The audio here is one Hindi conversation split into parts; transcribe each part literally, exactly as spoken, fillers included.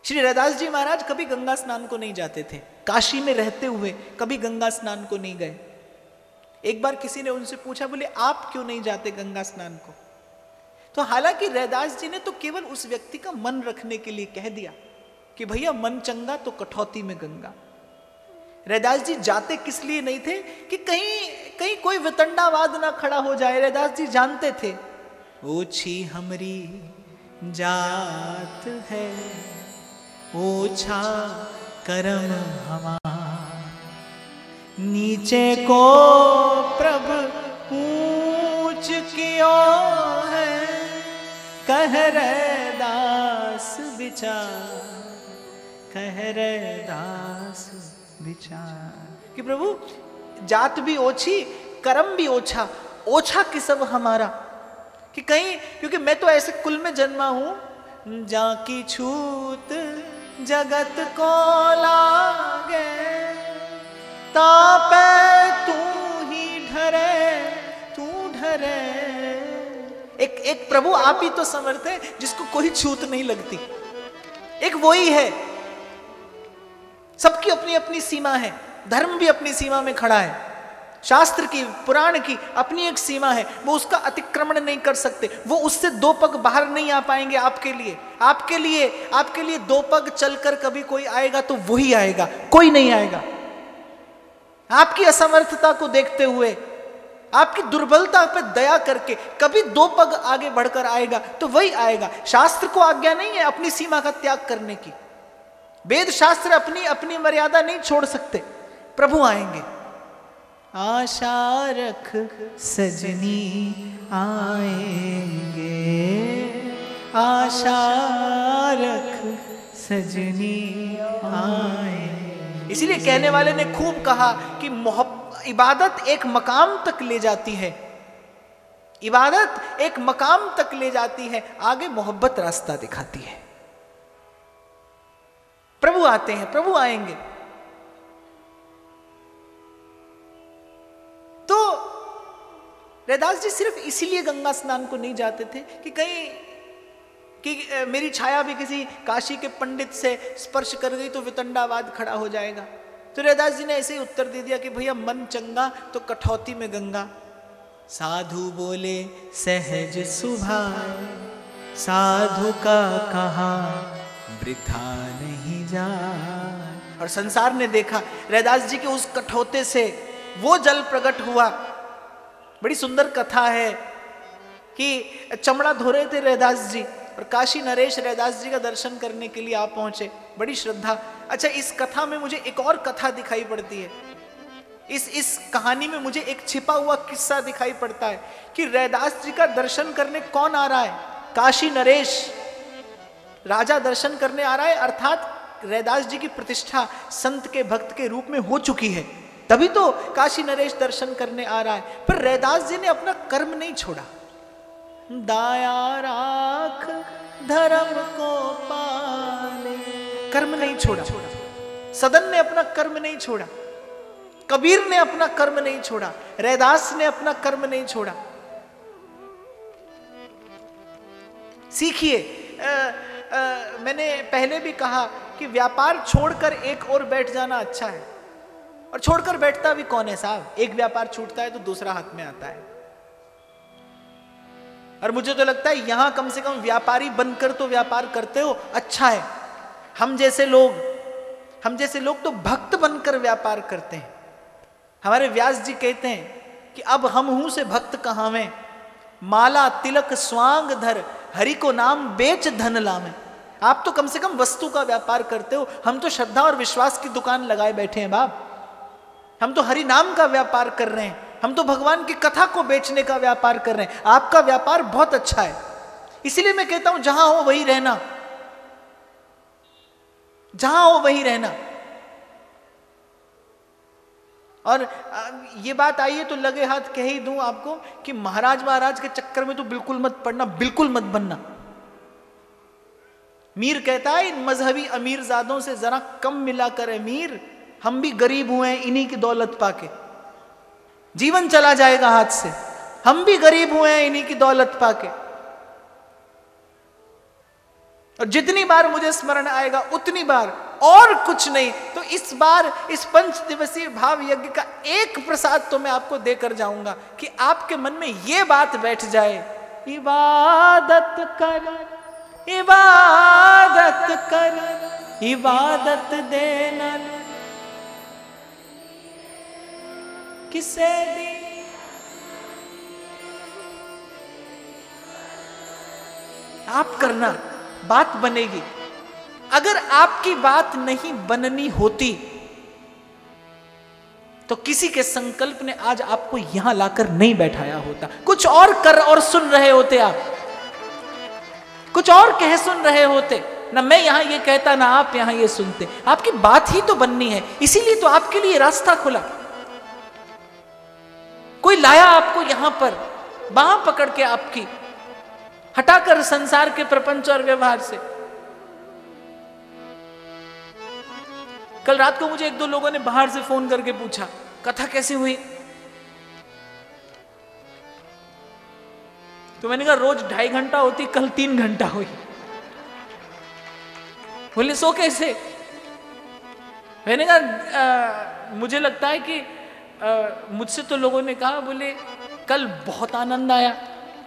श्री रैदास जी महाराज कभी गंगा स्नान को नहीं जाते थे, काशी में रहते हुए कभी गंगा स्नान को नहीं गए। एक बार किसी ने उनसे पूछा, बोले आप क्यों नहीं जाते गंगा स्नान को? तो हालांकि रैदास जी ने तो केवल उस व्यक्ति का मन रखने के लिए कह दिया कि भैया मन चंगा तो कठौती में गंगा। रैदास जी जाते किस लिए नहीं थे कि कहीं कहीं कोई वितंडावाद ना खड़ा हो जाए। रैदास जी जानते थे, ओछी हमरी जात है, ओछा करम हमार, नीचे को प्रभु ऊंच कियो है, कह रैदास विचार, कह रैदास विचार कि प्रभु जात भी ओछी, कर्म भी ओछा, ओछा कि सब हमारा, कि कहीं क्योंकि मैं तो ऐसे कुल में जन्मा हूं जाकी छूत जगत को लागे, तापे तू ही ढरे, तू ढरे। एक एक प्रभु आप ही तो समर्थ है जिसको कोई छूत नहीं लगती। एक वो ही है, सबकी अपनी अपनी सीमा है, धर्म भी अपनी सीमा में खड़ा है, शास्त्र की पुराण की अपनी एक सीमा है, वो उसका अतिक्रमण नहीं कर सकते, वो उससे दो पग बाहर नहीं आ पाएंगे। आपके लिए आपके लिए आपके लिए दो पग चलकर कभी कोई आएगा तो वही आएगा, कोई नहीं आएगा। आपकी असमर्थता को देखते हुए, आपकी दुर्बलता पर दया करके कभी दो पग आगे बढ़कर आएगा तो वही आएगा। शास्त्र को आज्ञा नहीं है अपनी सीमा का त्याग करने की, वेद शास्त्र अपनी अपनी मर्यादा नहीं छोड़ सकते, प्रभु आएंगे। आशा रख सजनी आएंगे, आशा रख सजनी आएंगे। इसीलिए कहने वाले ने खूब कहा कि मोहब्बत इबादत एक मकाम तक ले जाती है, इबादत एक मकाम तक ले जाती है, आगे मोहब्बत रास्ता दिखाती है। प्रभु आते हैं, प्रभु आएंगे। तो रैदास जी सिर्फ इसीलिए गंगा स्नान को नहीं जाते थे कि कहीं कि मेरी छाया भी किसी काशी के पंडित से स्पर्श कर गई तो वितंडावाद खड़ा हो जाएगा। तो रैदास जी ने ऐसे ही उत्तर दे दिया कि भैया मन चंगा तो कठौती में गंगा। साधु बोले सहज सुभाए, साधु का कहा वृथा नहीं जा। और संसार ने देखा रैदास जी के उस कठौते से वो जल प्रकट हुआ। बड़ी सुंदर कथा है कि चमड़ा धो रहे थे रैदास जी और काशी नरेश रैदास जी का दर्शन करने के लिए आप पहुंचे, बड़ी श्रद्धा। अच्छा, इस कथा में मुझे एक और कथा दिखाई पड़ती है, इस इस कहानी में मुझे एक छिपा हुआ किस्सा दिखाई पड़ता है कि रैदास जी का दर्शन करने कौन आ रहा है? काशी नरेश राजा दर्शन करने आ रहा है, अर्थात रैदास जी की प्रतिष्ठा संत के भक्त के रूप में हो चुकी है, तभी तो काशी नरेश दर्शन करने आ रहा है। पर रैदास जी ने अपना कर्म नहीं छोड़ा। दाया राख धर्म को पाले, कर्म नहीं छोड़ा। सदन ने अपना कर्म नहीं छोड़ा, कबीर ने अपना कर्म नहीं छोड़ा, रैदास ने अपना कर्म नहीं छोड़ा। सीखिए, मैंने पहले भी कहा कि व्यापार छोड़कर एक और बैठ जाना अच्छा है, और छोड़कर बैठता भी कौन है साहब? एक व्यापार छूटता है तो दूसरा हाथ में आता है। और मुझे तो लगता है यहां कम से कम व्यापारी बनकर तो व्यापार करते हो, अच्छा है। हम जैसे लोग हम जैसे लोग तो भक्त बनकर व्यापार करते हैं। हमारे व्यास जी कहते हैं कि अब हम हूं से भक्त कहां में, माला तिलक स्वांग धर, हरि को नाम बेच धन लावे। आप तो कम से कम वस्तु का व्यापार करते हो, हम तो श्रद्धा और विश्वास की दुकान लगाए बैठे हैं बाप। हम तो हरि नाम का व्यापार कर रहे हैं, हम तो भगवान की कथा को बेचने का व्यापार कर रहे हैं। आपका व्यापार बहुत अच्छा है, इसीलिए मैं कहता हूं जहां हो वहीं रहना, जहां हो वहीं रहना। और ये बात आई है तो लगे हाथ कह ही दूं आपको कि महाराज महाराज के चक्कर में तो बिल्कुल मत पड़ना, बिल्कुल मत बनना। मीर कहता है इन मजहबी अमीर जादों से जरा कम मिला करे मीर, हम भी गरीब हुए हैं इन्हीं की दौलत पाके। जीवन चला जाएगा हाथ से, हम भी गरीब हुए हैं इन्हीं की दौलत पाके। और जितनी बार मुझे स्मरण आएगा उतनी बार, और कुछ नहीं। तो इस बार इस पंच दिवसीय भाव यज्ञ का एक प्रसाद तो मैं आपको देकर जाऊंगा कि आपके मन में ये बात बैठ जाए, इबादत कर, इबादत कर, इबादत देना किसे दी। आप करना, बात बनेगी। अगर आपकी बात नहीं बननी होती तो किसी के संकल्प ने आज आपको यहां लाकर नहीं बैठाया होता। कुछ और कर और सुन रहे होते, आप कुछ और कह सुन रहे होते ना। मैं यहां ये कहता ना आप यहां ये सुनते। आपकी बात ही तो बननी है, इसीलिए तो आपके लिए रास्ता खुला। कोई लाया आपको यहां पर, बांह पकड़ के आपकी, हटाकर संसार के प्रपंच और व्यवहार से। कल रात को मुझे एक दो लोगों ने बाहर से फोन करके पूछा, कथा कैसी हुई? तो मैंने कहा रोज ढाई घंटा होती, कल तीन घंटा हुई। बोले सो कैसे? मैंने कहा मुझे लगता है कि आ, मुझसे तो लोगों ने कहा, बोले कल बहुत आनंद आया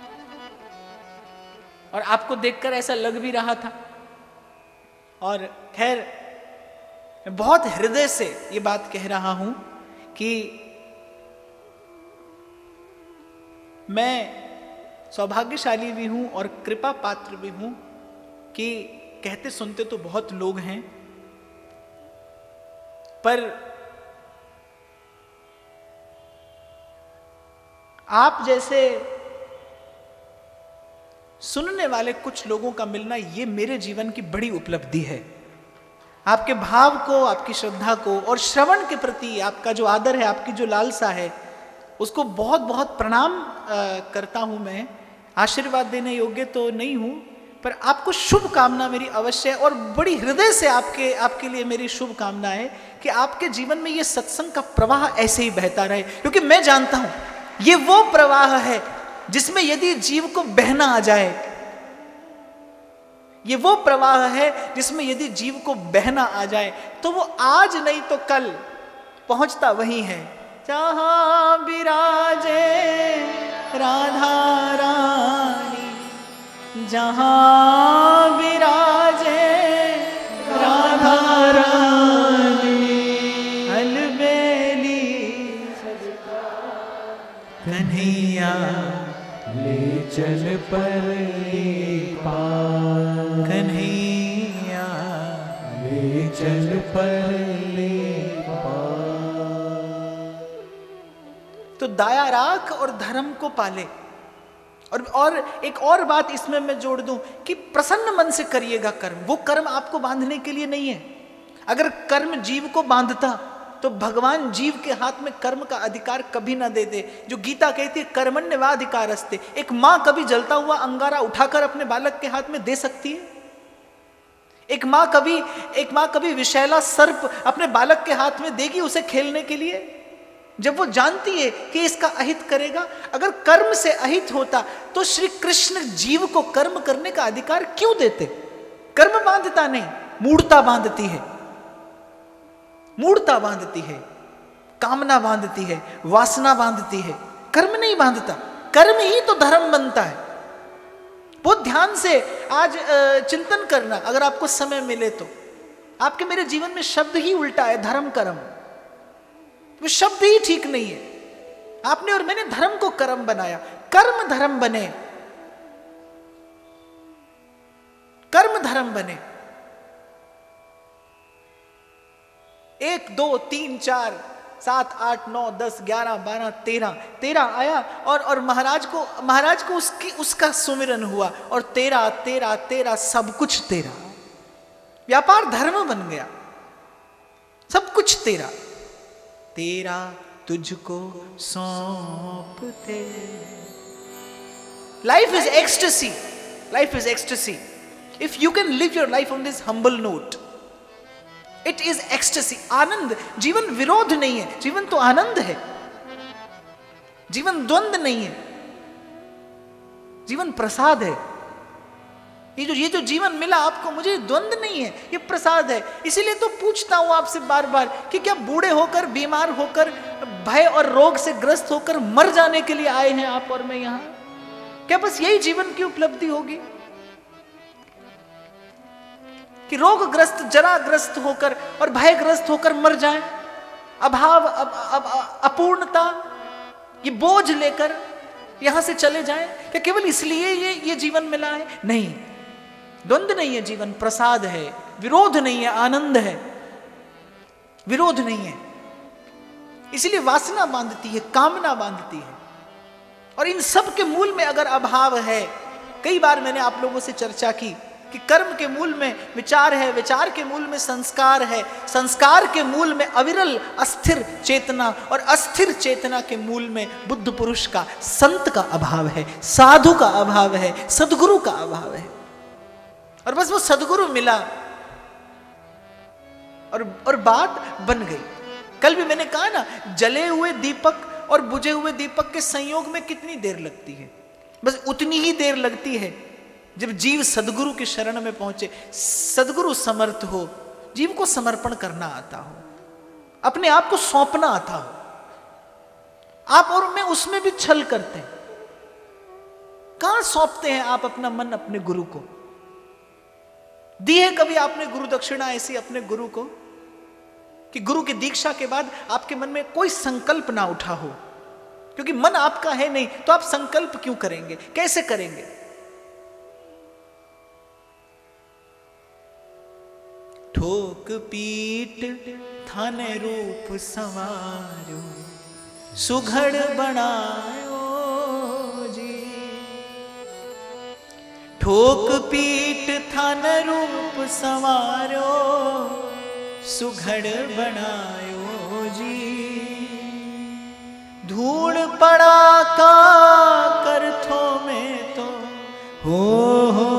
और आपको देखकर ऐसा लग भी रहा था। और खैर मैं बहुत हृदय से ये बात कह रहा हूं कि मैं सौभाग्यशाली भी हूं और कृपा पात्र भी हूं कि कहते सुनते तो बहुत लोग हैं, पर आप जैसे सुनने वाले कुछ लोगों का मिलना ये मेरे जीवन की बड़ी उपलब्धि है। आपके भाव को, आपकी श्रद्धा को और श्रवण के प्रति आपका जो आदर है, आपकी जो लालसा है, उसको बहुत बहुत प्रणाम करता हूं मैं। आशीर्वाद देने योग्य तो नहीं हूं, पर आपको शुभ कामना मेरी अवश्य है और बड़ी हृदय से आपके आपके लिए मेरी शुभ कामना है कि आपके जीवन में ये सत्संग का प्रवाह ऐसे ही बहता रहे। क्योंकि मैं जानता हूं ये वो प्रवाह है जिसमें यदि जीव को बहना आ जाए, ये वो प्रवाह है जिसमें यदि जीव को बहना आ जाए तो वो आज नहीं तो कल पहुंचता वही है जहां विराजे राधा रानी, जहां विराजे राधा रानी। अलबेली कन्हैया ले चल पर पार, कन्हैया ले चल पर ले पार। तो दाया राख और धर्म को पाले। और और एक और बात इसमें मैं जोड़ दूं कि प्रसन्न मन से करिएगा कर्म। वो कर्म आपको बांधने के लिए नहीं है। अगर कर्म जीव को बांधता तो भगवान जीव के हाथ में कर्म का अधिकार कभी ना दे दे। जो गीता कहती है कर्मण्यवाधिकारस्ते, एक मां कभी जलता हुआ अंगारा उठाकर अपने बालक के हाथ में दे सकती है? एक मां कभी एक मां कभी विषैला सर्प अपने बालक के हाथ में देगी उसे खेलने के लिए, जब वो जानती है कि इसका अहित करेगा? अगर कर्म से अहित होता तो श्री कृष्ण जीव को कर्म करने का अधिकार क्यों देते? कर्म बांधता नहीं, मूढ़ता बांधती है, मूढ़ता बांधती है, कामना बांधती है, वासना बांधती है, कर्म नहीं बांधता। कर्म ही तो धर्म बनता है। बहुत ध्यान से आज चिंतन करना, अगर आपको समय मिले तो। आपके मेरे जीवन में शब्द ही उल्टा है, धर्म कर्म, वो शब्द ही ठीक नहीं है। आपने और मैंने धर्म को कर्म बनाया। कर्म धर्म बने, कर्म धर्म बने। एक दो तीन चार सात आठ नौ दस ग्यारह बारह तेरह तेरह आया और और महाराज को महाराज को उसकी उसका सुमिरन हुआ और तेरह तेरह तेरह सब कुछ तेरा। व्यापार धर्म बन गया, सब कुछ तेरा। तेरा तुझको सौंपते। Life is ecstasy, life is ecstasy. If you can live your life on this humble note, it is ecstasy, आनंद। जीवन विरोध नहीं है, जीवन तो आनंद है। जीवन द्वंद नहीं है, जीवन प्रसाद है। ये जो ये जो जीवन मिला आपको, मुझे द्वंद्व नहीं है, ये प्रसाद है। इसीलिए तो पूछता हूं आपसे बार बार कि क्या बूढ़े होकर, बीमार होकर, भय और रोग से ग्रस्त होकर मर जाने के लिए आए हैं आप और मैं यहां? क्या बस यही जीवन की उपलब्धि होगी कि रोगग्रस्त, जराग्रस्त होकर और भयग्रस्त होकर मर जाएं? अभाव, अब, अब, अपूर्णता, ये बोझ लेकर यहां से चले जाएं? क्या केवल इसलिए ये ये जीवन मिला है? नहीं, द्वंद्व नहीं है जीवन, प्रसाद है। विरोध नहीं है, आनंद है। विरोध नहीं है, इसलिए वासना बांधती है, कामना बांधती है। और इन सब के मूल में अगर अभाव है, कई बार मैंने आप लोगों से चर्चा की कि कर्म के मूल में विचार है, विचार के मूल में संस्कार है, संस्कार के मूल में अविरल अस्थिर चेतना, और अस्थिर चेतना के मूल में बुद्ध पुरुष का, संत का अभाव है, साधु का अभाव है, सदगुरु का अभाव है। और बस वो सदगुरु मिला और और बात बन गई। कल भी मैंने कहा ना, जले हुए दीपक और बुझे हुए दीपक के संयोग में कितनी देर लगती है? बस उतनी ही देर लगती है जब जीव सदगुरु के शरण में पहुंचे, सदगुरु समर्थ हो, जीव को समर्पण करना आता हो, अपने आप को सौंपना आता हो। आप और मैं उसमें भी छल करते हैं। कहां सौंपते हैं आप अपना मन अपने गुरु को? दी है कभी आपने गुरु दक्षिणा ऐसी अपने गुरु को कि गुरु की दीक्षा के बाद आपके मन में कोई संकल्प ना उठा हो? क्योंकि मन आपका है नहीं, तो आप संकल्प क्यों करेंगे? कैसे करेंगे? ठोक पीट थन रूप संवारो, सुघड़ बनायो जी। ठोक पीट थन रूप संवारो, सुघड़ बनायो जी। धूड़ पड़ा का करथो में तो हो हो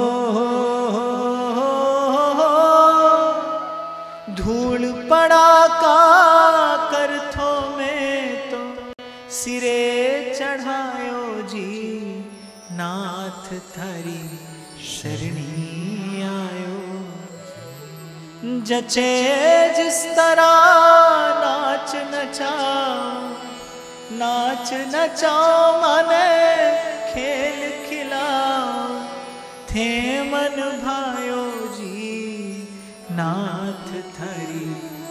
पड़ा का करथो में तो सिरे चढ़ायो जी। नाथ थारी शरणी आयो, जचे जिस तरह नाच नचाओ, नाच नचाओ माने खेल खिलाओ। थे मन भायो जी, नाथ थारी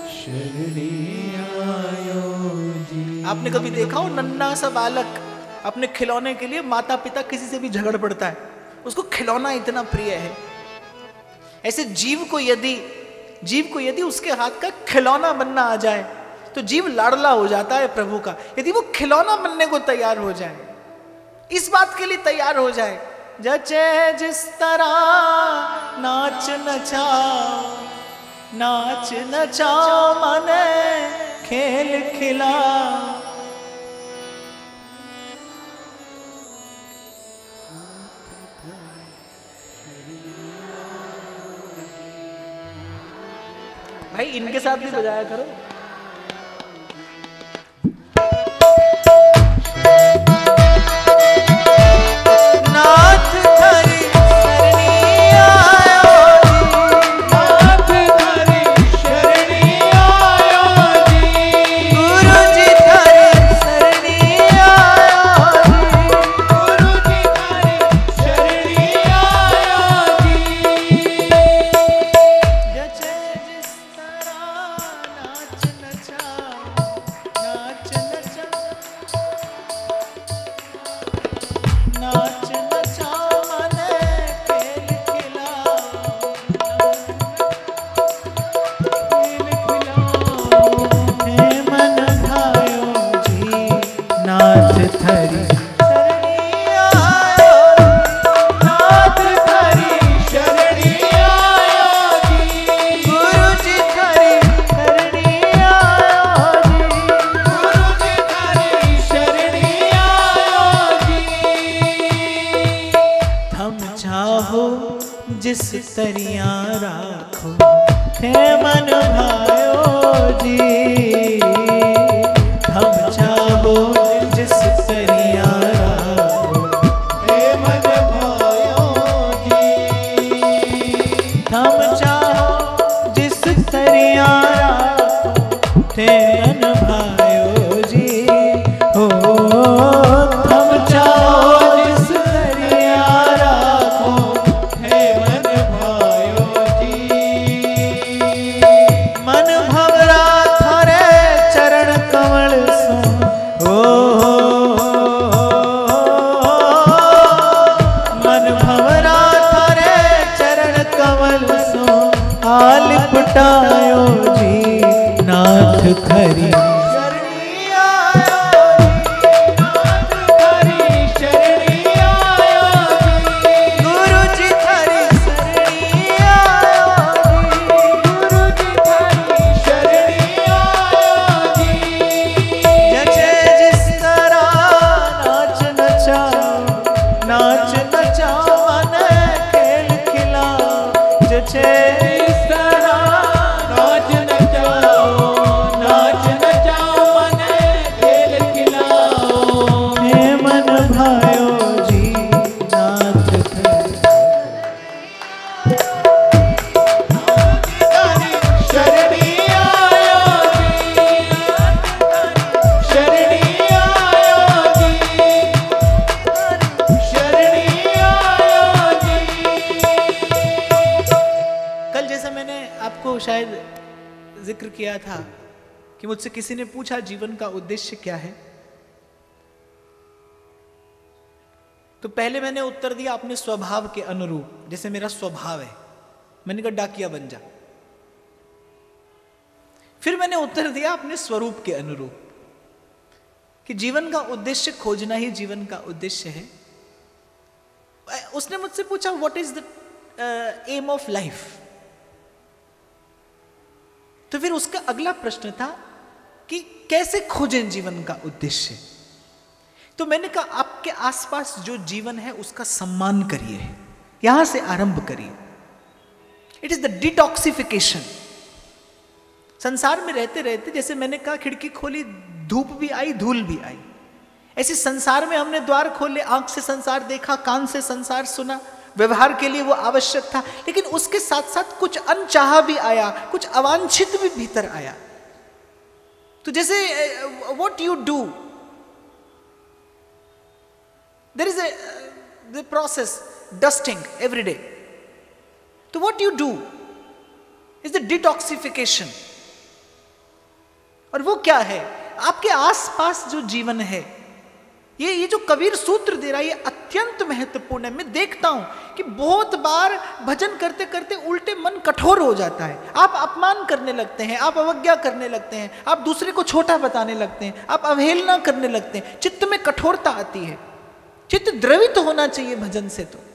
आपने कभी देखा हो नन्हा सा बालक अपने खिलौने के लिए माता पिता किसी से भी झगड़ पड़ता है, उसको खिलौना इतना प्रिय है। ऐसे जीव को यदि जीव को यदि उसके हाथ का खिलौना बनना आ जाए तो जीव लाडला हो जाता है प्रभु का। यदि वो खिलौना बनने को तैयार हो जाए, इस बात के लिए तैयार हो जाए, जचे जिस तरह नाच नचाओ, नाच नचाओ मने खेल खिला। भाई इनके साथ भी बजाया करो। नाथ थारी शरणी आयो जी, नाथ थारी शरणी आयो जी। गुरु जी थारी शरणी आयो जी, गुरु जी थारी शरणी आयो जी। जचे जिस तरह नाच नचाओ, नाच नचाओ, नाच नचाओ मने खेल खिलाओ, खेल खिलाओ। हे मन भायो जी, नाथ थारी शरणी आयो, नाथ थारी शरणी आयो जी। गुरु जी थारी शरणी आयो जी, गुरु जी थारी शरणी आयो जी। थम चाहो जिस तरिया राखो, हे मन भायो जी। थम चाहो जिस तरिया राखो, हे मन भायो जी। थम चाहो जिस तरिया राखो थे मन भायो जी हो थम चाहो जिस तरिया राखो थे मन भायो जी मन भवरा थारे चरण कमल सो ओ मन भवरा थारे चरण कमल सो हाल पटायो जी नाथ खरी शरणी आयो जी नाथ खरी शरणी आयो जी गुरु जी खरी शरणी आयो जी गुरु जी खरी शरणी आयो जी जचे जिस तरह नाच नचाओ नाच नचाओ मन खेल खिलाओ जचे शायद जिक्र किया था कि मुझसे किसी ने पूछा जीवन का उद्देश्य क्या है, तो पहले मैंने उत्तर दिया अपने स्वभाव के अनुरूप, जैसे मेरा स्वभाव है, मैंने कहा डाकिया बन जा। फिर मैंने उत्तर दिया अपने स्वरूप के अनुरूप कि जीवन का उद्देश्य खोजना ही जीवन का उद्देश्य है। उसने मुझसे पूछा what is the aim of life, तो फिर उसका अगला प्रश्न था कि कैसे खोजें जीवन का उद्देश्य। तो मैंने कहा आपके आसपास जो जीवन है उसका सम्मान करिए, यहां से आरंभ करिए। It is the detoxification. संसार में रहते रहते, जैसे मैंने कहा खिड़की खोली धूप भी आई धूल भी आई, ऐसे संसार में हमने द्वार खोले, आंख से संसार देखा, कान से संसार सुना, व्यवहार के लिए वो आवश्यक था, लेकिन उसके साथ साथ कुछ अनचाहा भी आया, कुछ अवांछित भी भीतर आया। तो जैसे what you do, there is the process dusting every day, तो what you do is the detoxification. और वो क्या है, आपके आसपास जो जीवन है, ये ये जो कबीर सूत्र दे रहा है ये अत्यंत महत्वपूर्ण है। मैं देखता हूं कि बहुत बार भजन करते करते उल्टे मन कठोर हो जाता है, आप अपमान करने लगते हैं, आप अवज्ञा करने लगते हैं, आप दूसरे को छोटा बताने लगते हैं, आप अवहेलना करने लगते हैं, चित्त में कठोरता आती है। चित्त द्रवित होना चाहिए भजन से। तो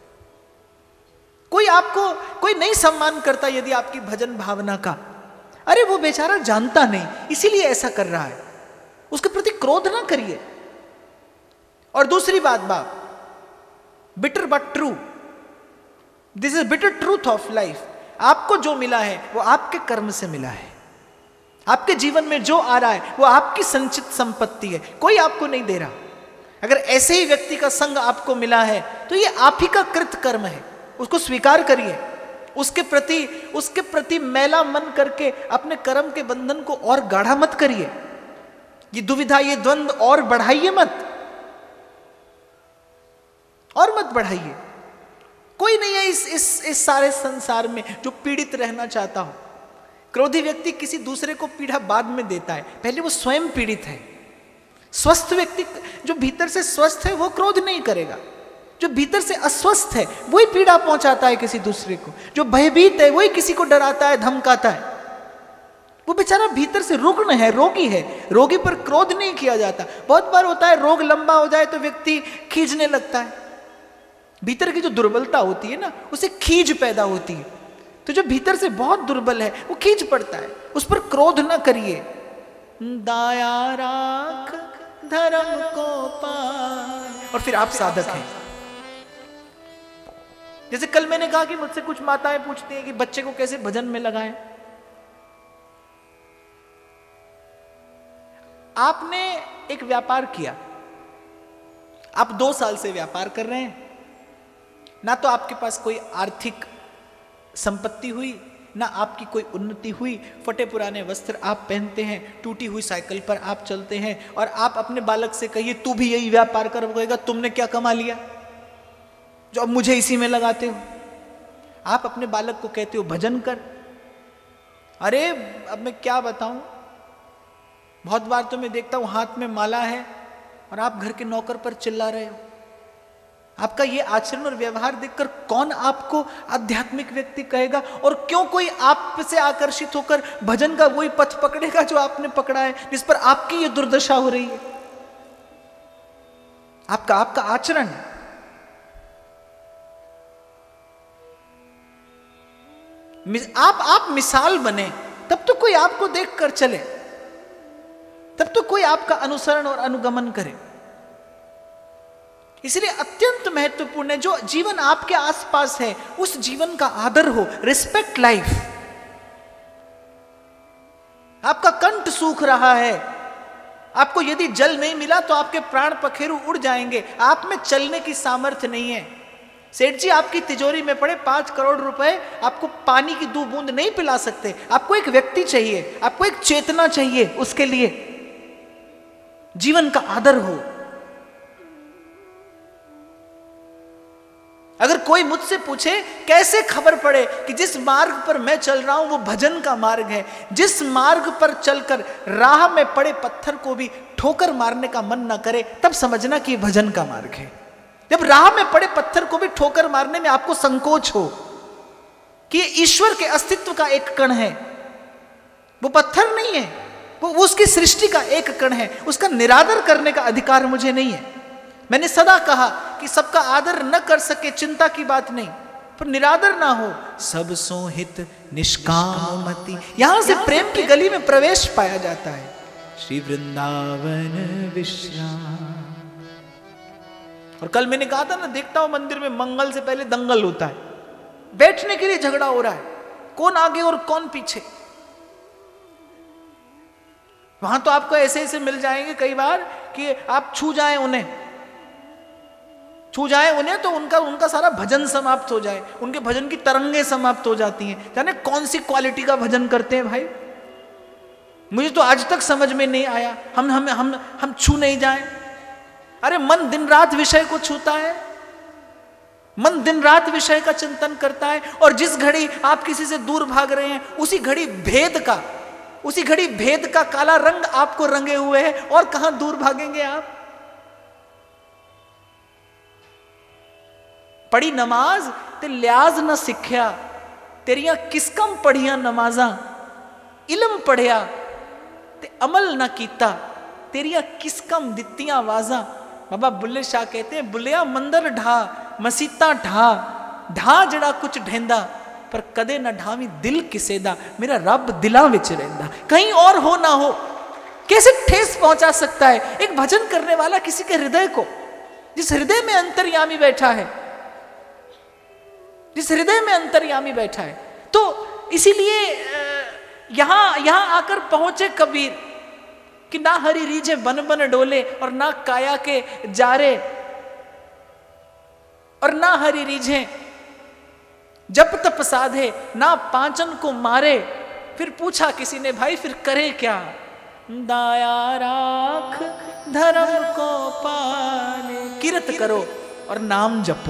कोई आपको कोई नहीं सम्मान करता यदि आपकी भजन भावना का, अरे वो बेचारा जानता नहीं इसीलिए ऐसा कर रहा है, उसके प्रति क्रोध ना करिए। और दूसरी बात, बाप bitter but true, this is bitter truth of life. आपको जो मिला है वो आपके कर्म से मिला है, आपके जीवन में जो आ रहा है वो आपकी संचित संपत्ति है, कोई आपको नहीं दे रहा। अगर ऐसे ही व्यक्ति का संग आपको मिला है तो ये आप ही का कृत कर्म है, उसको स्वीकार करिए। उसके प्रति उसके प्रति मैला मन करके अपने कर्म के बंधन को और गाढ़ा मत करिए, ये दुविधा ये द्वंद्व और बढ़ाइए मत, और मत बढ़ाइए। कोई नहीं है इस इस इस सारे संसार में जो पीड़ित रहना चाहता हो। क्रोधी व्यक्ति किसी दूसरे को पीड़ा बाद में देता है, पहले वो स्वयं पीड़ित है। स्वस्थ व्यक्ति जो भीतर से स्वस्थ है वो क्रोध नहीं करेगा, जो भीतर से अस्वस्थ है वही पीड़ा पहुंचाता है किसी दूसरे को, जो भयभीत है वही किसी को डराता है, धमकाता है। वो बेचारा भीतर से रुग्ण है, रोगी है, रोगी पर क्रोध नहीं किया जाता। बहुत बार होता है रोग लंबा हो जाए तो व्यक्ति खींचने लगता है, भीतर की जो दुर्बलता होती है ना उसे खींच पैदा होती है। तो जो भीतर से बहुत दुर्बल है वो खींच पड़ता है, उस पर क्रोध ना करिए। दाया राख धर्म को पाए, और फिर आप साधक हैं। जैसे कल मैंने कहा कि मुझसे कुछ माताएं पूछती हैं कि बच्चे को कैसे भजन में लगाएं। आपने एक व्यापार किया, आप दो साल से व्यापार कर रहे हैं, ना तो आपके पास कोई आर्थिक संपत्ति हुई, ना आपकी कोई उन्नति हुई। फटे पुराने वस्त्र आप पहनते हैं, टूटी हुई साइकिल पर आप चलते हैं, और आप अपने बालक से कहिए तू भी यही व्यापार कर, कहेगा तुमने क्या कमा लिया जो अब मुझे इसी में लगाते हो। आप अपने बालक को कहते हो भजन कर, अरे अब मैं क्या बताऊं, बहुत बार तो मैं देखता हूं हाथ में माला है और आप घर के नौकर पर चिल्ला रहे हो। आपका ये आचरण और व्यवहार देखकर कौन आपको आध्यात्मिक व्यक्ति कहेगा, और क्यों कोई आप से आकर्षित होकर भजन का वही पथ पकड़ेगा जो आपने पकड़ा है, जिस पर आपकी ये दुर्दशा हो रही है। आपका आपका आचरण है। आप आप मिसाल बने, तब तो कोई आपको देखकर चले, तब तो कोई आपका अनुसरण और अनुगमन करे। इसलिए अत्यंत महत्वपूर्ण है, जो जीवन आपके आसपास है उस जीवन का आदर हो, रिस्पेक्ट लाइफ। आपका कंठ सूख रहा है, आपको यदि जल नहीं मिला तो आपके प्राण पखेरु उड़ जाएंगे, आप में चलने की सामर्थ्य नहीं है। सेठ जी आपकी तिजोरी में पड़े पांच करोड़ रुपए आपको पानी की दो बूंद नहीं पिला सकते। आपको एक व्यक्ति चाहिए, आपको एक चेतना चाहिए, उसके लिए जीवन का आदर हो। अगर कोई मुझसे पूछे कैसे खबर पड़े कि जिस मार्ग पर मैं चल रहा हूं वो भजन का मार्ग है, जिस मार्ग पर चलकर राह में पड़े पत्थर को भी ठोकर मारने का मन ना करे, तब समझना कि भजन का मार्ग है। जब राह में पड़े पत्थर को भी ठोकर मारने में आपको संकोच हो कि ये ईश्वर के अस्तित्व का एक कण है, वो पत्थर नहीं है, वो उसकी सृष्टि का एक कण है, उसका निरादर करने का अधिकार मुझे नहीं है। मैंने सदा कहा कि सबका आदर न कर सके चिंता की बात नहीं, पर निरादर ना हो। सब सोहित निष्कामति, यहां से प्रेम की गली में प्रवेश पाया जाता है। श्री वृंदावन विश्राम। और कल मैंने कहा था ना, देखता हूं मंदिर में मंगल से पहले दंगल होता है, बैठने के लिए झगड़ा हो रहा है, कौन आगे और कौन पीछे। वहां तो आपको ऐसे ऐसे मिल जाएंगे कई बार कि आप छू जाएं उन्हें, छू जाए उन्हें तो उनका उनका सारा भजन समाप्त हो जाए, उनके भजन की तरंगे समाप्त हो जाती हैं। जाने कौन सी क्वालिटी का भजन करते हैं भाई, मुझे तो आज तक समझ में नहीं आया। हम हम हम हम छू नहीं जाए। अरे मन दिन रात विषय को छूता है, मन दिन रात विषय का चिंतन करता है, और जिस घड़ी आप किसी से दूर भाग रहे हैं उसी घड़ी भेद का उसी घड़ी भेद का काला रंग आपको रंगे हुए है, और कहां दूर भागेंगे आप। पढ़ी नमाज ते लियाज न सिखिया, तेरिया किसकम पढ़िया नमाजा, इलम पढ़िया ते अमल न कीता, तेरिया किसकम दित्तियां वाजा। बाबा बुल्ले शाह कहते हैं, बुलिया मंदिर ढा मसीता ढा, ढा जड़ा कुछ ढेंदा पर कदे न ढावी दिल किसे दा, मेरा रब दिला विच रहंदा। कहीं और हो ना हो, कैसे ठेस पहुंचा सकता है एक भजन करने वाला किसी के हृदय को, जिस हृदय में अंतर्यामी बैठा है, जिस हृदय में अंतर्यामी बैठा है। तो इसीलिए यहां यहां आकर पहुंचे कबीर कि ना हरी रीझे बन बन डोले, और ना काया के जारे, और ना हरी रीझे जप तप साधे, ना पांचन को मारे। फिर पूछा किसी ने, भाई फिर करे क्या, दाया राख धर्म को पाले, किरत करो और नाम जपो।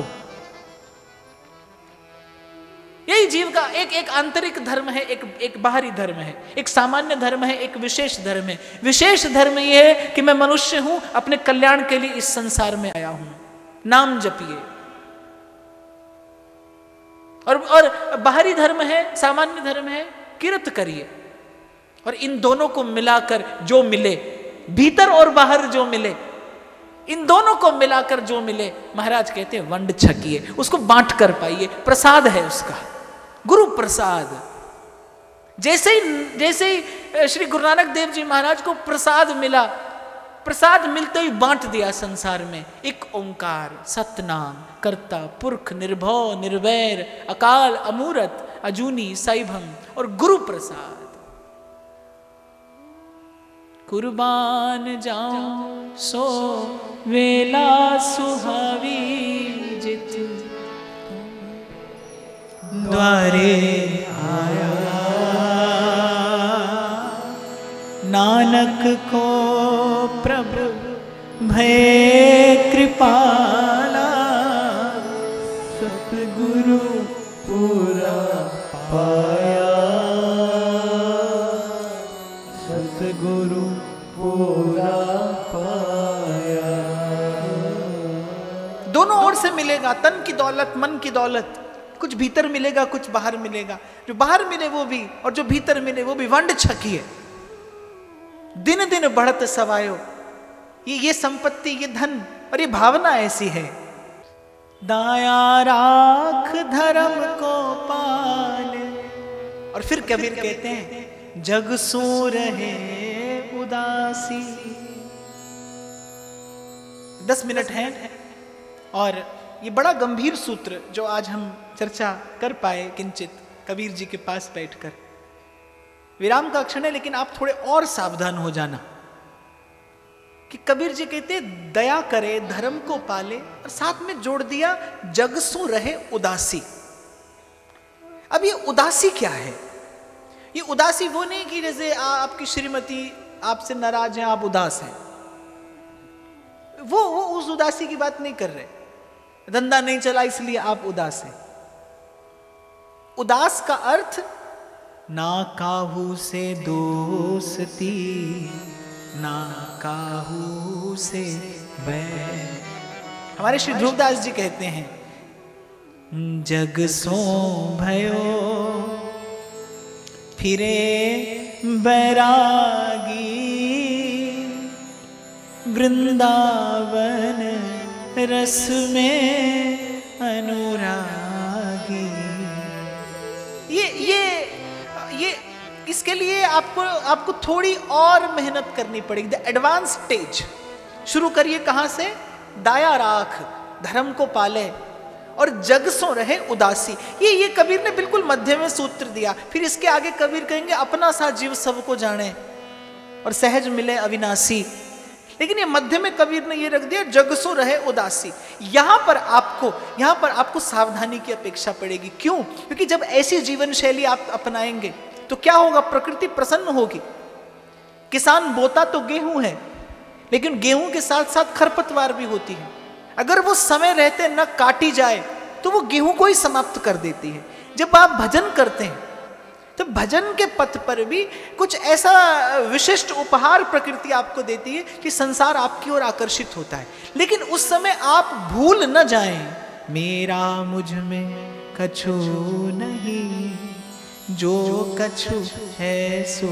यही जीव का एक एक आंतरिक धर्म है, एक एक बाहरी धर्म है, एक सामान्य धर्म है, एक विशेष धर्म है। विशेष धर्म यह है कि मैं मनुष्य हूं, अपने कल्याण के लिए इस संसार में आया हूं, नाम जपिए। और और बाहरी धर्म है, सामान्य धर्म है, किरत करिए। और इन दोनों को मिलाकर जो मिले, भीतर और बाहर जो मिले, इन दोनों को मिलाकर जो मिले, महाराज कहते हैं वंड छकिए, उसको बांट कर पाइए। प्रसाद है उसका, गुरु प्रसाद। जैसे ही जैसे ही श्री गुरु नानक देव जी महाराज को प्रसाद मिला, प्रसाद मिलते ही बांट दिया संसार में। एक ओंकार, सतनाम, कर्ता पुरख, निर्भव निर्वैर, अकाल अमूरत, अजूनी साईभम, और गुरु प्रसाद। कुर्बान जाऊं सो वेला सुहावी जित, द्वारे आया, नानक को प्रभु भय कृपाला, सतगुरु पूरा पाया, सतगुरु पूरा पाया। दोनों ओर से मिलेगा, तन की दौलत, मन की दौलत, कुछ भीतर मिलेगा, कुछ बाहर मिलेगा। जो बाहर मिले वो भी, और जो भीतर मिले वो भी। वंड छकिए दिन दिन बढ़त सवायो, ये ये संपत्ति, ये धन और ये भावना ऐसी है। दाया राख धर्म को पाले, और फिर कबीर कहते हैं जग सो रहे उदासी। दस मिनट हैं और ये बड़ा गंभीर सूत्र जो आज हम चर्चा कर पाए किंचित कबीर जी के पास बैठकर। विराम का क्षण है, लेकिन आप थोड़े और सावधान हो जाना कि कबीर जी कहते दया करे धर्म को पाले, और साथ में जोड़ दिया जग सो रहे उदासी। अब ये उदासी क्या है? ये उदासी वो नहीं कि जैसे आ, आपकी श्रीमती आपसे नाराज है, आप उदास हैं। वो वो उस उदासी की बात नहीं कर रहे। धंधा नहीं चला इसलिए आप उदास हैं। उदास का अर्थ ना काहू से दोस्ती, ना काहू से बैर। हमारे श्री ध्रुवदास जी कहते हैं जग सो भयो फिरे बैरागी, वृंदावन रस में अनुरागी। ये ये ये इसके लिए आपको आपको थोड़ी और मेहनत करनी पड़ेगी। द एडवांस स्टेज शुरू करिए कहां से? दाया राख धर्म को पाले और जग सो रहे उदासी। ये ये कबीर ने बिल्कुल मध्य में सूत्र दिया। फिर इसके आगे कबीर कहेंगे अपना सा जीव सबको जाने और सहज मिले अविनाशी। लेकिन ये मध्य में कबीर ने ये रख दिया जग सो रहे उदासी। यहां पर आपको यहां पर आपको सावधानी की अपेक्षा पड़ेगी। क्यों? क्योंकि जब ऐसी जीवन शैली आप अपनाएंगे तो क्या होगा? प्रकृति प्रसन्न होगी। किसान बोता तो गेहूं है, लेकिन गेहूं के साथ साथ खरपतवार भी होती है। अगर वो समय रहते न काटी जाए तो वो गेहूं को ही समाप्त कर देती है। जब आप भजन करते हैं तो भजन के पथ पर भी कुछ ऐसा विशिष्ट उपहार प्रकृति आपको देती है कि संसार आपकी ओर आकर्षित होता है। लेकिन उस समय आप भूल न जाएं, मेरा मुझ में कछु नहीं, जो कछु है सो।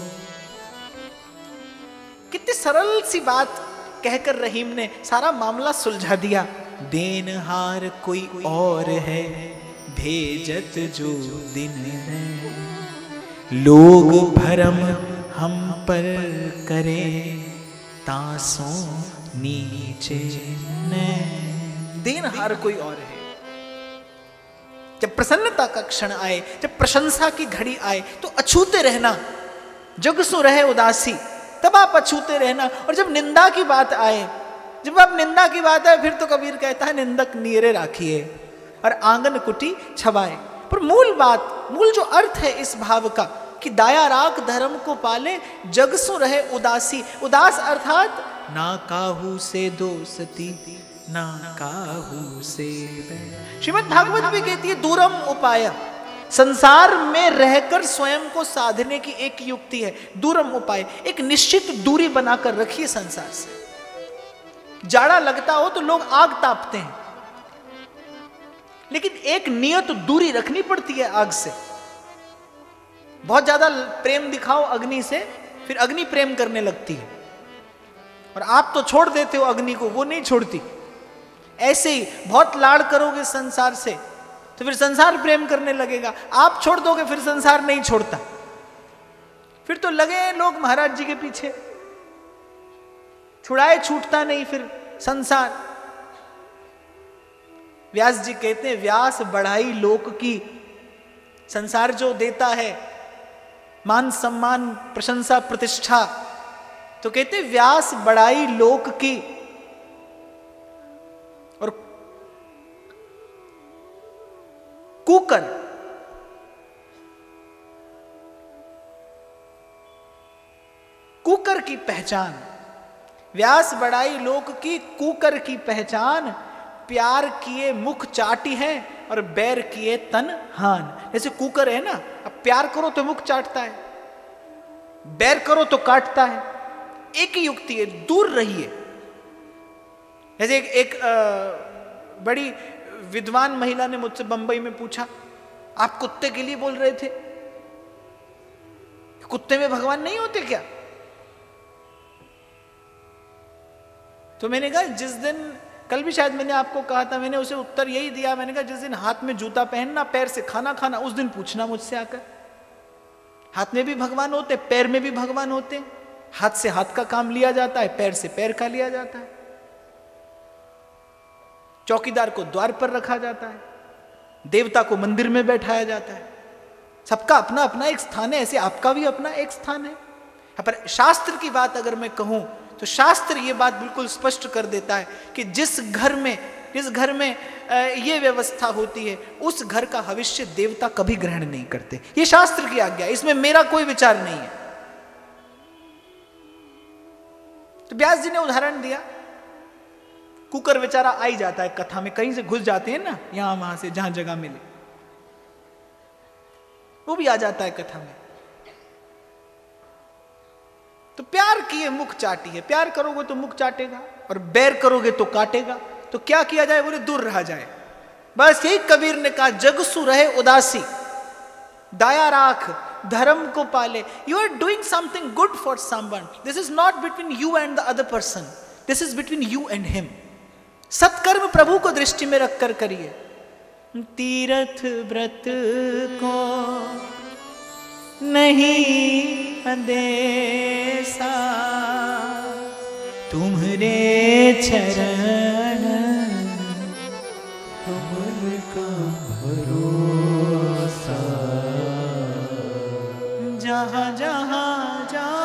कितनी सरल सी बात कहकर रहीम ने सारा मामला सुलझा दिया। देनहार कोई और है, भेजत जो दिन है, लोग भरम हम पर करे, तासों नीचे न। देनहार कोई और है। जब प्रसन्नता का क्षण आए, जब प्रशंसा की घड़ी आए तो अछूते रहना। जग सो रहे उदासी, तब आप अछूते रहना। और जब निंदा की बात आए, जब आप निंदा की बात आए, फिर तो कबीर कहता है निंदक नीरे राखिए और आंगन कुटी छवाए। पर मूल बात, मूल जो अर्थ है इस भाव का कि दाया राख धर्म को पाले, जग सो रहे उदासी। उदास अर्थात ना काहू से दोस्ती, ना काहू से बैर। श्रीमद् भागवत भी कहती है दूरम उपाय। संसार में रहकर स्वयं को साधने की एक युक्ति है दूरम उपाय। एक निश्चित दूरी बनाकर रखिए संसार से। जाड़ा लगता हो तो लोग आग तापते हैं, लेकिन एक नियत दूरी रखनी पड़ती है आग से। बहुत ज्यादा प्रेम दिखाओ अग्नि से, फिर अग्नि प्रेम करने लगती है, और आप तो छोड़ देते हो अग्नि को, वो नहीं छोड़ती। ऐसे ही बहुत लाड़ करोगे संसार से तो फिर संसार प्रेम करने लगेगा। आप छोड़ दोगे फिर संसार नहीं छोड़ता। फिर तो लगे लोग महाराज जी के पीछे, छुड़ाए छूटता नहीं फिर संसार। व्यास जी कहते हैं व्यास बढ़ाई लोक की। संसार जो देता है मान सम्मान प्रशंसा प्रतिष्ठा, तो कहते व्यास बढ़ाई लोक की। और कुकर कुकर की पहचान, व्यास बढ़ाई लोक की कुकर की पहचान, प्यार किए मुख चाटी है और बैर किए तन हान। जैसे कुकर है ना, अब प्यार करो तो मुख चाटता है, बैर करो तो काटता है। एक ही युक्ति है, दूर रहिए। जैसे एक, एक आ, बड़ी विद्वान महिला ने मुझसे बंबई में पूछा, आप कुत्ते के लिए बोल रहे थे, कुत्ते में भगवान नहीं होते क्या? तो मैंने कहा जिस दिन, कल भी शायद मैंने आपको कहा था, मैंने उसे उत्तर यही दिया, मैंने कहा जिस दिन हाथ में जूता पहनना, पैर से खाना खाना, उस दिन पूछना मुझसे आकर। हाथ में भी भगवान होते, पैर में भी भगवान होते। हाथ से हाथ का काम लिया जाता है, पैर से पैर का लिया जाता है। चौकीदार को द्वार पर रखा जाता है, देवता को मंदिर में बैठाया जाता है। सबका अपना अपना एक स्थान है, ऐसे आपका भी अपना एक स्थान है। पर शास्त्र की बात अगर मैं कहूं तो शास्त्र ये बात बिल्कुल स्पष्ट कर देता है कि जिस घर में जिस घर में ये व्यवस्था होती है, उस घर का भविष्य देवता कभी ग्रहण नहीं करते। ये शास्त्र की आज्ञा है, इसमें मेरा कोई विचार नहीं है। तो व्यास जी ने उदाहरण दिया, कुकर बेचारा आ ही जाता है कथा में, कहीं से घुस जाते हैं ना, यहां वहां से जहां जगह मिले, वो भी आ जाता है कथा में। तो प्यार किए मुख चाटी है, प्यार करोगे तो मुख चाटेगा और बैर करोगे तो काटेगा। तो क्या किया जाए? बोले दूर रहा जाए। बस यही कबीर ने कहा, जगसु रहे उदासी, दया राख धर्म को पाले। You are doing something good for someone, this is not between you and the other person, this is between you and him. सत्कर्म प्रभु को दृष्टि में रखकर करिए। तीर्थ व्रत को नहीं अंदेशा, तुम्हारे चरण तुमका भरोसा, जहां जहां जाओ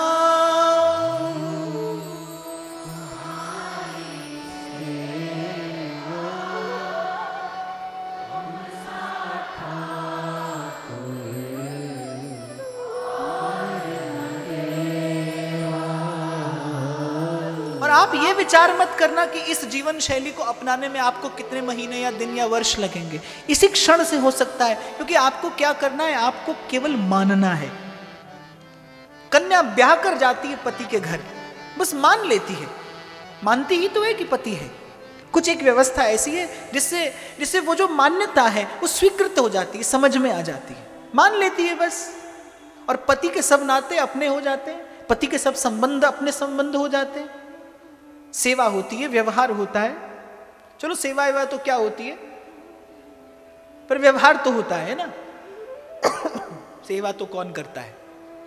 आप ये विचार मत करना कि इस जीवन शैली को अपनाने में आपको कितने महीने या दिन या वर्ष लगेंगे। इसी क्षण से हो सकता है, क्योंकि आपको क्या करना है, आपको केवल मानना है। कन्या ब्याह कर जाती है पति के घर, बस मान लेती है, मानती ही तो है कि पति है। कुछ एक व्यवस्था ऐसी है जिससे जिससे वो जो मान्यता है वो स्वीकृत हो जाती है, समझ में आ जाती है, मान लेती है बस। और पति के सब नाते अपने हो जाते हैं, पति के सब संबंध अपने संबंध हो जाते हैं। सेवा होती है, व्यवहार होता है। चलो सेवा एवा तो क्या होती है, पर व्यवहार तो होता है ना। सेवा तो कौन करता है,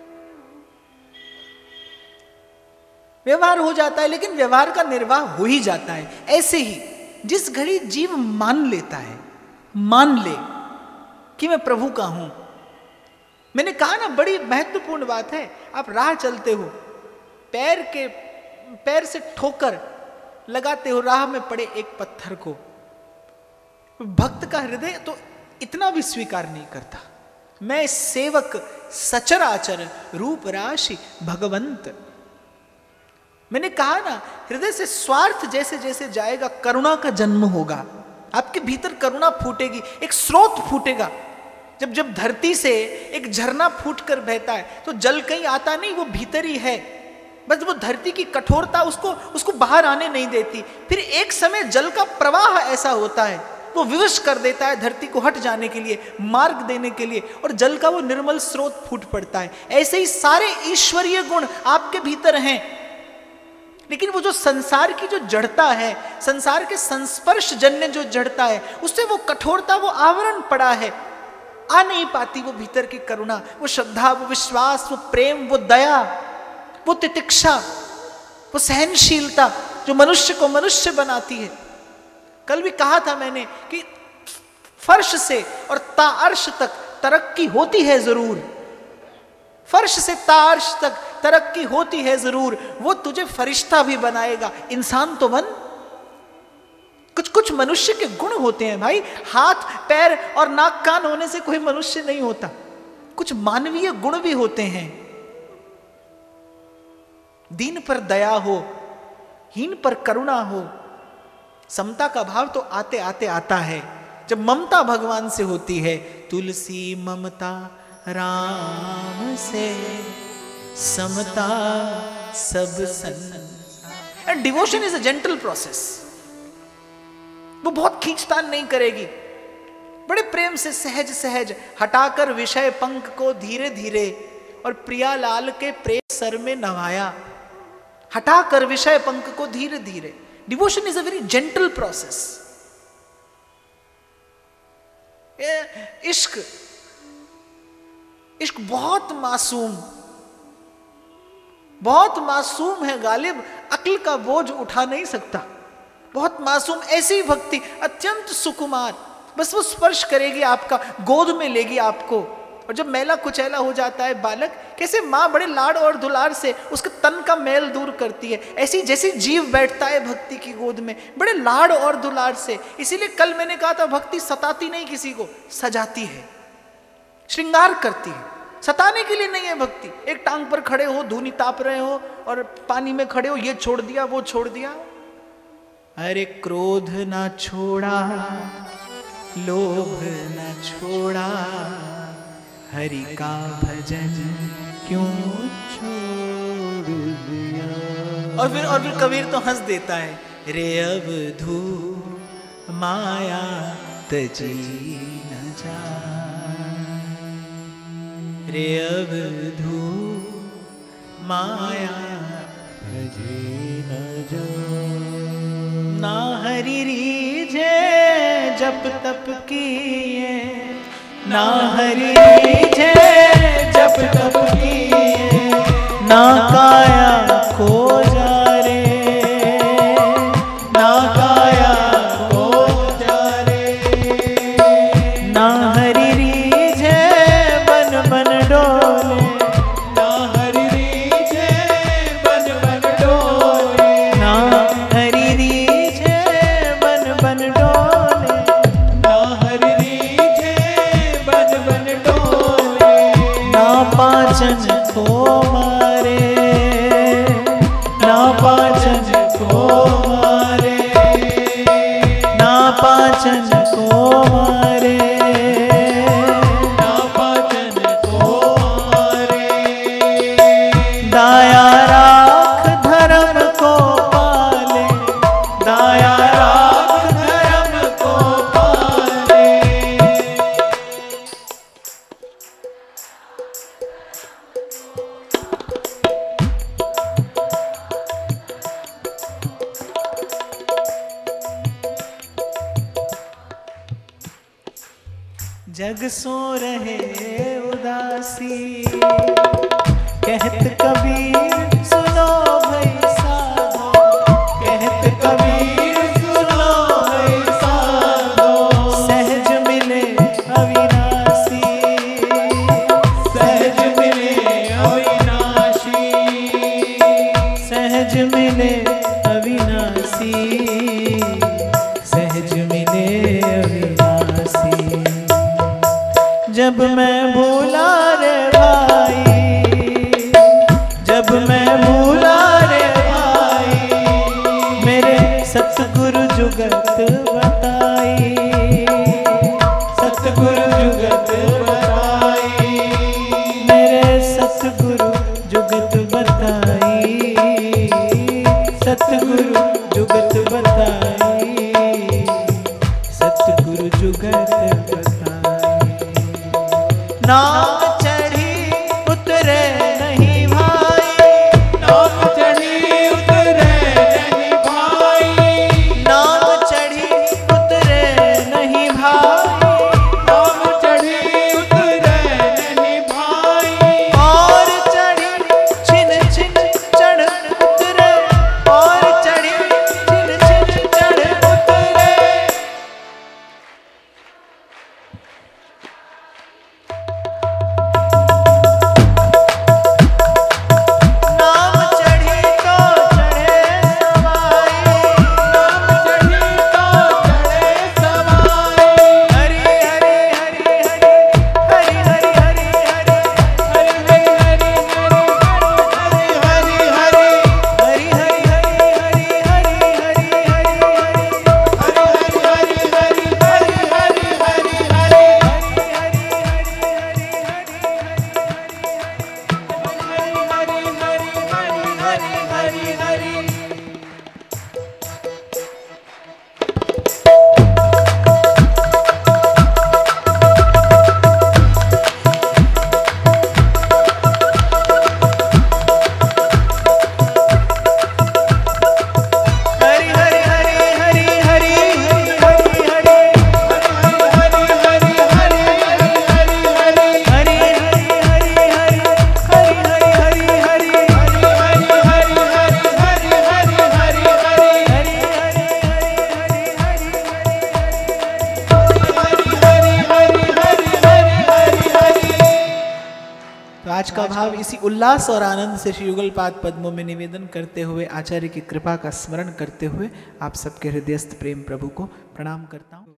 व्यवहार हो जाता है, लेकिन व्यवहार का निर्वाह हो ही जाता है। ऐसे ही जिस घड़ी जीव मान लेता है, मान ले कि मैं प्रभु का हूं। मैंने कहा ना, बड़ी महत्वपूर्ण बात है। आप राह चलते हो, पैर के पैर से ठोकर लगाते हो राह में पड़े एक पत्थर को, भक्त का हृदय तो इतना भी स्वीकार नहीं करता। मैं सेवक सचराचर रूप राशि भगवंत। मैंने कहा ना, हृदय से स्वार्थ जैसे जैसे जाएगा, करुणा का जन्म होगा। आपके भीतर करुणा फूटेगी, एक स्रोत फूटेगा। जब जब धरती से एक झरना फूट कर बहता है तो जल कहीं आता नहीं, वो भीतर ही है। बस वो धरती की कठोरता उसको उसको बाहर आने नहीं देती। फिर एक समय जल का प्रवाह ऐसा होता है, वो विवश कर देता है धरती को हट जाने के लिए, मार्ग देने के लिए, और जल का वो निर्मल स्रोत फूट पड़ता है। ऐसे ही सारे ईश्वरीय गुण आपके भीतर हैं, लेकिन वो जो संसार की जो जड़ता है, संसार के संस्पर्श जन्य जो जड़ता है, उससे वो कठोरता, वो आवरण पड़ा है, आ नहीं पाती वो भीतर की करुणा, वो श्रद्धा, वो विश्वास, वो प्रेम, वो दया, वो तितिक्षा, वो सहनशीलता जो मनुष्य को मनुष्य बनाती है। कल भी कहा था मैंने कि फर्श से और ताअर्श तक तरक्की होती है जरूर, फर्श से ताअर्श तक तरक्की होती है जरूर। वो तुझे फरिश्ता भी बनाएगा, इंसान तो बन। कुछ कुछ मनुष्य के गुण होते हैं भाई, हाथ पैर और नाक कान होने से कोई मनुष्य नहीं होता, कुछ मानवीय गुण भी होते हैं। दीन पर दया हो, हीन पर करुणा हो। समता का भाव तो आते आते आता है जब ममता भगवान से होती है। तुलसी ममता राम से, समता सब संसार। And devotion is a gentle process. वो बहुत खींचतान नहीं करेगी, बड़े प्रेम से सहज सहज हटाकर विषय पंख को धीरे धीरे, और प्रियालाल के प्रेम सर में नवाया, हटाकर विषय पंख को धीरे धीरे। Devotion is a very gentle process. इश्क इश्क बहुत मासूम, बहुत मासूम है गालिब, अक्ल का बोझ उठा नहीं सकता। बहुत मासूम ऐसी भक्ति, अत्यंत सुकुमार, बस वो स्पर्श करेगी आपका, गोद में लेगी आपको। और जब मैला कुचैला हो जाता है बालक, कैसे माँ बड़े लाड और दुलार से उसके तन का मैल दूर करती है, ऐसी जैसी जीव बैठता है भक्ति की गोद में, बड़े लाड और दुलार से। इसीलिए कल मैंने कहा था, भक्ति सताती नहीं किसी को, सजाती है, श्रृंगार करती है। सताने के लिए नहीं है भक्ति। एक टांग पर खड़े हो, धूनी ताप रहे हो और पानी में खड़े हो, ये छोड़ दिया वो छोड़ दिया। अरे क्रोध ना छोड़ा, लोभ ना छोड़ा, हरि का भजन क्यों छोड़ दिया। और फिर और फिर कबीर तो हंस देता है, रे अवधू माया तजी न जा, रे अवधू माया तजी न जा। ना हरि रीझे जप तप किए, ना हरि रीझे जप तप किए, ना काया खो जा रे, ना काया खो जा रे। ना हरि रीझे बन बन डोले, ना हरि रीझे बन बन डोले, ना हरि रीझे बन बन डोले, ना हरि रीझे बन बन डोले। ना पाचन को मारे, ना पाचन को मारे, ना पाचन को मारे, ना पाचन को मारे। दाया राख धर्म को पाले, दाया राख धर्म को पाले। जग सो रहे उदासी, कहत कबीर सुनो भई साधो, कहत कबीर सुनो भई साधो। सहज मिले अविनाशी, सहज मिले अविनाशी, सहज मिले अविनाशी, सहज मिले अविनाशी। जब मैं भूला रे भाई, जब मैं भूला रे भाई, मेरे सतगुरु जुगत बताई, सतगुरु जुगत बताई, मेरे सतगुरु जुगत बताई, सतगुरु जुगत बताई, सतगुरु जुगत बताई। नाम चढ़ी उतरे नहीं भाई, नाम चढ़ी उतरे नहीं भाई, नाम चढ़ी उतरे नहीं भाई, नाम चढ़ी उतरे नहीं भाई। और चढ़ी छिन छिन चढ़ उतरे, और चढ़ी छिन छिन चढ़ उतरे। आज का भाव इसी उल्लास और आनंद से श्री युगलपाद पद्मों में निवेदन करते हुए, आचार्य की कृपा का स्मरण करते हुए आप सबके हृदयस्थ प्रेम प्रभु को प्रणाम करता हूँ।